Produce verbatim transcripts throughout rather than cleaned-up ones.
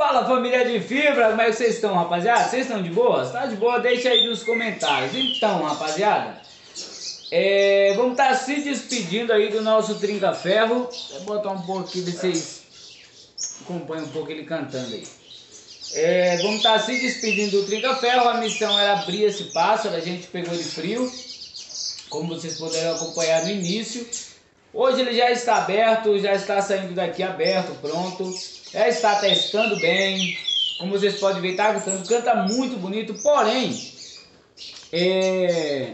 Fala, família de fibra, como é que vocês estão, rapaziada? Vocês estão de boa? Tá de boa? Deixa aí nos comentários. Então, rapaziada, é, vamos estar tá se despedindo aí do nosso trinca-ferro. Vou botar um pouco aqui, ver se vocês acompanham um pouco ele cantando aí. É, vamos estar tá se despedindo do trinca-ferro. A missão era abrir esse pássaro, a gente pegou ele frio, como vocês puderam acompanhar no início. Hoje ele já está aberto, já está saindo daqui aberto, pronto. Já está testando bem. Como vocês podem ver, está cantando, canta muito bonito, porém, é...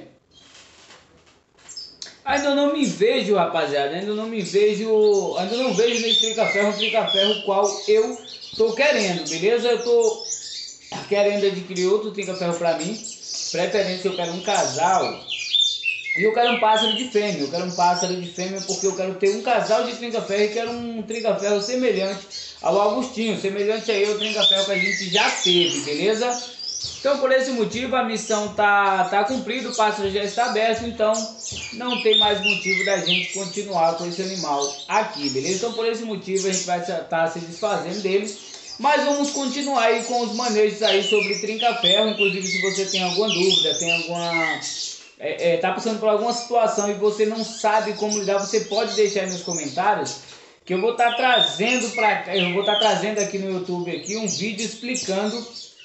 ainda não me vejo, rapaziada, ainda não me vejo, ainda não vejo nesse trinca-ferro, um trinca-ferro qual eu tô querendo, beleza? Eu tô querendo adquirir outro trinca-ferro para mim, preferência eu quero um casal. E eu quero um pássaro de fêmea, eu quero um pássaro de fêmea porque eu quero ter um casal de trinca-ferro e quero um trinca-ferro semelhante ao Agostinho, semelhante aí ao trinca-ferro que a gente já teve, beleza? Então por esse motivo a missão tá, tá cumprida, o pássaro já está aberto, então não tem mais motivo da gente continuar com esse animal aqui, beleza? Então por esse motivo a gente vai estar tá se desfazendo dele, mas vamos continuar aí com os manejos aí sobre trinca-ferro, inclusive se você tem alguma dúvida, tem alguma... É, é, tá passando por alguma situação e você não sabe como lidar, você pode deixar aí nos comentários que eu vou estar tá trazendo para eu vou estar tá trazendo aqui no YouTube aqui um vídeo explicando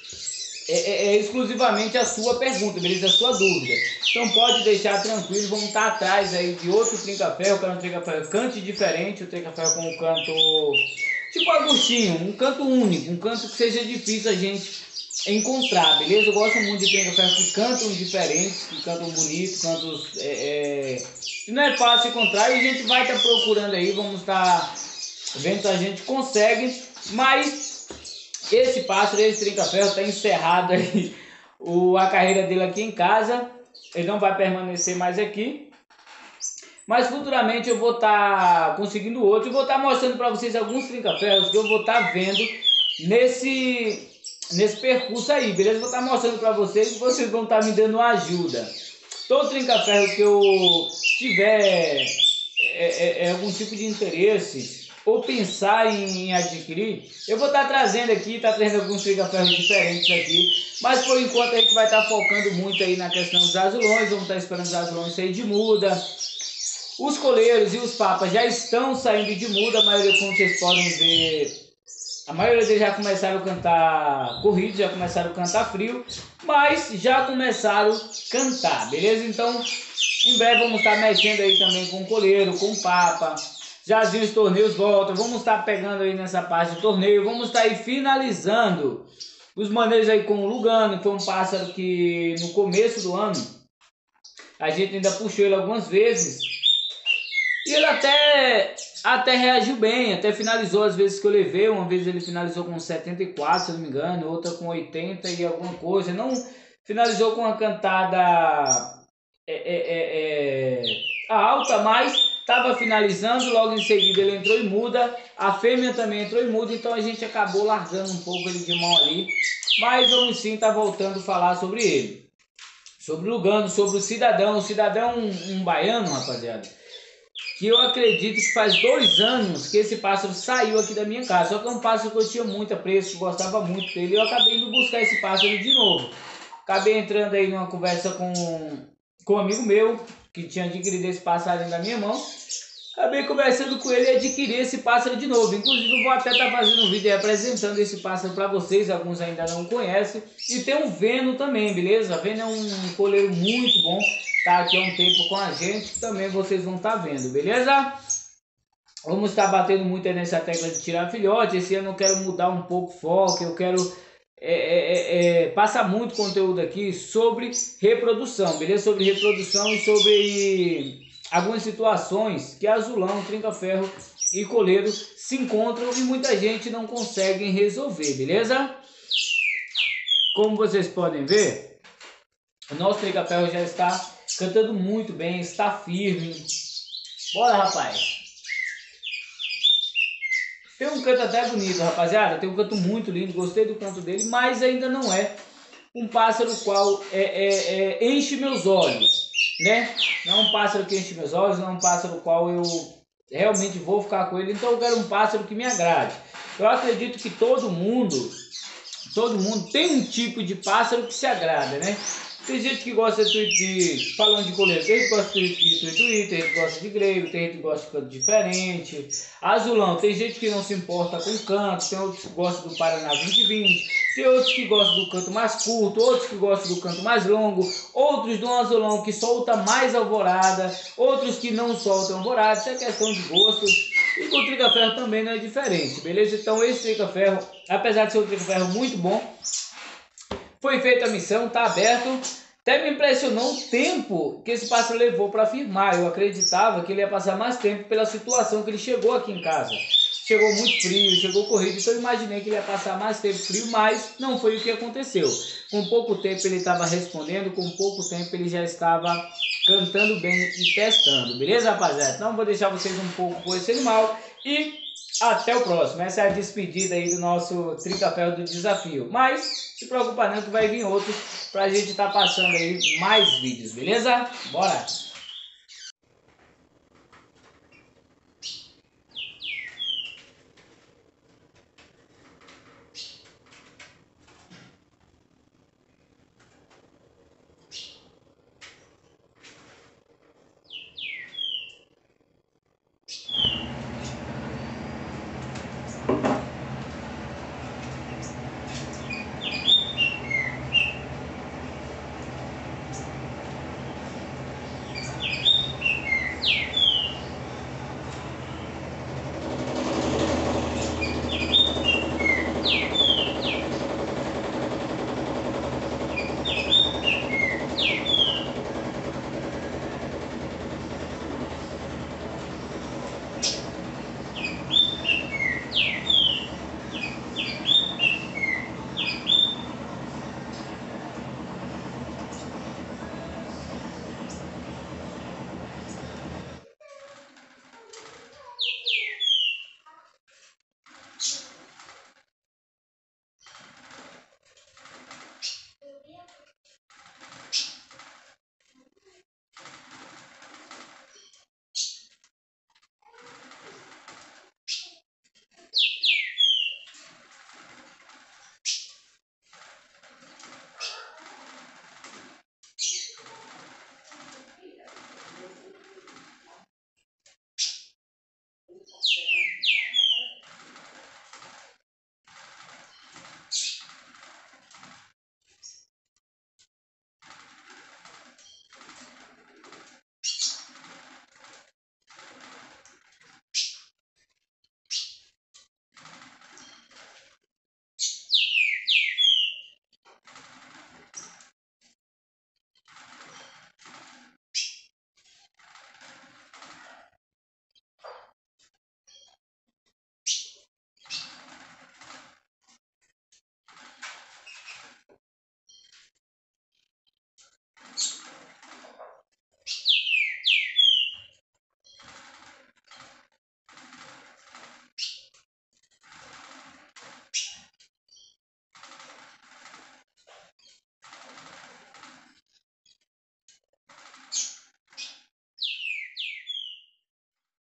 é, é, é, exclusivamente a sua pergunta, beleza? A sua dúvida. Então pode deixar tranquilo, vamos estar tá atrás aí de outro trinca-ferro, que é um trinca-ferro cante diferente, o trinca-ferro com um canto tipo Agostinho, um canto único, um canto que seja difícil a gente encontrar, beleza? Eu gosto muito de trinca-ferro que cantam diferentes, que cantam bonito, cantos é, é... não é fácil encontrar e a gente vai estar tá procurando aí, vamos estar tá vendo se a gente consegue, mas esse pássaro, esse trinca-ferro está encerrado aí o, a carreira dele aqui em casa, ele não vai permanecer mais aqui, mas futuramente eu vou estar tá conseguindo outro e vou estar tá mostrando para vocês alguns trinca-ferros que eu vou estar tá vendo nesse nesse percurso aí, beleza? Vou estar mostrando para vocês e vocês vão estar me dando uma ajuda. Todo trinca-ferro que eu tiver é, é, é algum tipo de interesse ou pensar em, em adquirir, eu vou estar trazendo aqui, tá trazendo alguns trinca-ferros diferentes aqui, mas por enquanto a gente vai estar focando muito aí na questão dos azulões, vamos estar esperando os azulões sair de muda. Os coleiros e os papas já estão saindo de muda, a maioria, como vocês podem ver, a maioria deles já começaram a cantar corrido, já começaram a cantar frio, mas já começaram a cantar, beleza? Então, em breve vamos estar mexendo aí também com o coleiro, com o papa, já viu os torneios voltam, vamos estar pegando aí nessa parte do torneio, vamos estar aí finalizando os manejos aí com o Lugano, que foi um pássaro que no começo do ano a gente ainda puxou ele algumas vezes, e ele até, até reagiu bem, até finalizou as vezes que eu levei. Uma vez ele finalizou com setenta e quatro, se não me engano, outra com oitenta e alguma coisa. Não finalizou com uma cantada é, é, é, é, alta, mas estava finalizando. Logo em seguida ele entrou em muda, a fêmea também entrou em muda, então a gente acabou largando um pouco ele de mão ali. Mas vamos sim estar tá voltando a falar sobre ele. Sobre o Lugano, sobre o Cidadão. O Cidadão é um, um baiano, rapaziada, que eu acredito que faz dois anos que esse pássaro saiu aqui da minha casa. Só que é um pássaro que eu tinha muito apreço, que gostava muito dele. Eu acabei indo buscar esse pássaro de novo. Acabei entrando aí numa conversa com, com um amigo meu, que tinha adquirido esse passarinho da minha mão. Acabei conversando com ele e adquiri esse pássaro de novo. Inclusive eu vou até estar tá fazendo um vídeo aí apresentando esse pássaro para vocês. Alguns ainda não conhecem. E tem um Veno também, beleza? Veno é um coleiro muito bom. Tá aqui há um tempo com a gente, que também vocês vão estar tá vendo, beleza? Vamos estar batendo muito nessa tecla de tirar filhote. Esse ano eu quero mudar um pouco o foco, eu quero é, é, é, passar muito conteúdo aqui sobre reprodução, beleza? Sobre reprodução e sobre algumas situações que azulão, trinca-ferro e coleiro se encontram e muita gente não consegue resolver, beleza? Como vocês podem ver, o nosso trinca-ferro já está cantando muito bem, está firme. Bora, rapaz. Tem um canto até bonito, rapaziada. Tem um canto muito lindo, gostei do canto dele, mas ainda não é um pássaro qual é, é, é, enche meus olhos, né? Não é um pássaro que enche meus olhos, não é um pássaro qual eu realmente vou ficar com ele. Então eu quero um pássaro que me agrade. Eu acredito que todo mundo, todo mundo tem um tipo de pássaro que se agrada, né? Tem gente que gosta de, de falando de coleiro, tem gente que gosta de tuituí, tem gente que gosta de grego, tem gente que gosta de canto diferente. Azulão, tem gente que não se importa com canto, tem outros que gostam do Paraná vinte vinte, tem outros que gostam do canto mais curto, outros que gostam do canto mais longo, outros do azulão que solta mais alvorada, outros que não soltam alvorada. Isso é questão de gosto. E com o trinca-ferro também não é diferente, beleza? Então esse trinca-ferro, apesar de ser um trinca-ferro muito bom, foi feita a missão, tá aberto. Até me impressionou o tempo que esse pássaro levou para firmar. Eu acreditava que ele ia passar mais tempo pela situação que ele chegou aqui em casa. Chegou muito frio, chegou corrido, então eu imaginei que ele ia passar mais tempo frio, mas não foi o que aconteceu. Com pouco tempo ele estava respondendo, com pouco tempo ele já estava cantando bem e testando, beleza, rapaziada? Então vou deixar vocês um pouco com esse animal e até o próximo. Essa é a despedida aí do nosso trinca-ferro do desafio. Mas se preocupa não que vai vir outros pra gente estar tá passando aí mais vídeos, beleza? Bora!